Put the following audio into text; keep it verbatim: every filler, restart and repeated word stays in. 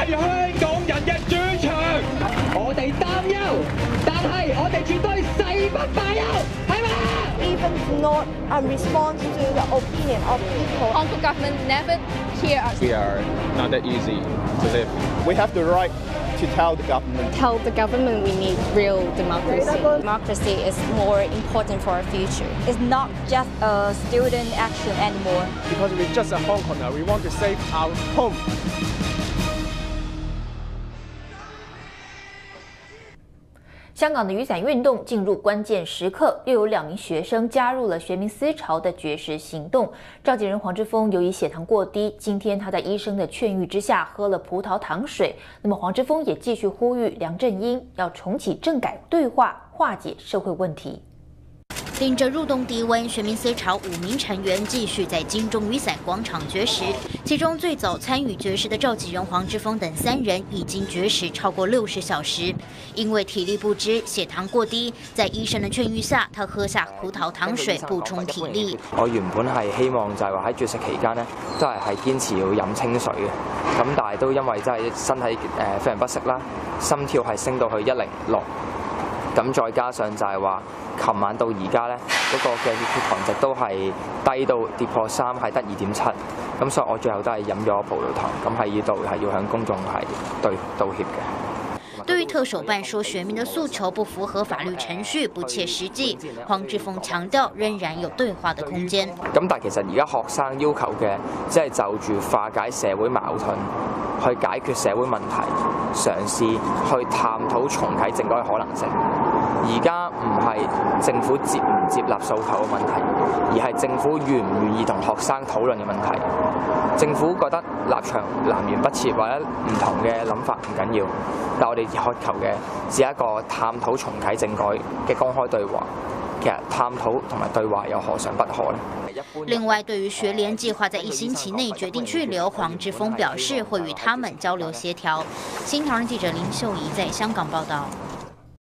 係香港人嘅主場。我哋擔憂，但係我哋絕對誓不罷休，係嘛 ？Even not a response to the opinion of people. Hong Kong government never hear us. We are not that easy to live. We have the right to tell the government. Tell the government we need real democracy. Democracy is more important for our future. It's not just a student action anymore. Because we're just a Hong Konger, we want to save our home. 香港的雨伞运动进入关键时刻，又有两名学生加入了学民思潮的绝食行动。召集人黄之锋由于血糖过低，今天他在医生的劝喻之下喝了葡萄糖水。那么黄之锋也继续呼吁梁振英要重启政改对话，化解社会问题。 顶着入冬低温，学民思潮五名成员继续在金钟雨伞广场绝食。其中最早参与绝食的召集人黄之锋等三人已经绝食超过六十小時。因為體力不支、血糖過低，在醫生的勸喻下，他喝下葡萄糖水補充體力。 我原本係希望就係話喺絕食期間呢，都係係堅持要飲清水嘅。咁但係都因為真係身體誒非常不適啦，心跳係升到去一零六。咁再加上就係話，琴晚到而家咧，嗰、那個嘅血糖值都係低到跌破三，係得二點七。咁所以我最後都係飲咗葡萄糖，咁喺呢度係要向公眾係對道歉嘅。 對於特首辦說學民的訴求不符合法律程序、不切實際，黃之鋒強調仍然有對話的空間。 咁但係其實而家學生要求嘅，即係就住化解社會矛盾，去解決社會問題，嘗試去探討重啟政改嘅可能性。而家唔係政府接唔接納訴求嘅問題，而係政府願唔願意同學生討論嘅問題。政府覺得立場南轅北轍或者唔同嘅諗法唔緊要，但我哋渴求嘅只係一個探討重啟政改嘅公開對話。其實探討同埋對話又何嘗不可呢？ 另外，對於學聯計劃在一星期內決定去留，黃之鋒表示會與他們交流協調。新唐人記者林秀儀在香港報道。